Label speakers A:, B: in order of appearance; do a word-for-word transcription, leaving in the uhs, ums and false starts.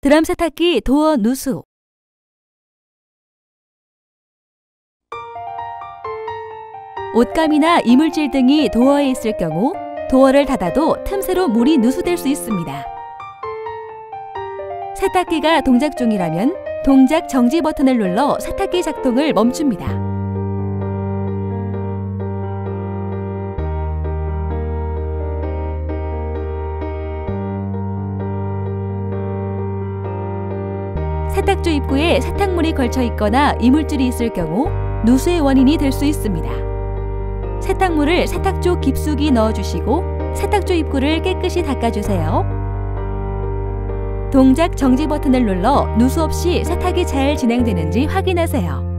A: 드럼 세탁기 도어 누수. 옷감이나 이물질 등이 도어에 있을 경우 도어를 닫아도 틈새로 물이 누수될 수 있습니다. 세탁기가 동작 중이라면 동작 정지 버튼을 눌러 세탁기 작동을 멈춥니다. 세탁조 입구에 세탁물이 걸쳐 있거나 이물질이 있을 경우 누수의 원인이 될 수 있습니다. 세탁물을 세탁조 깊숙이 넣어주시고 세탁조 입구를 깨끗이 닦아주세요. 동작 정지 버튼을 눌러 누수 없이 세탁이 잘 진행되는지 확인하세요.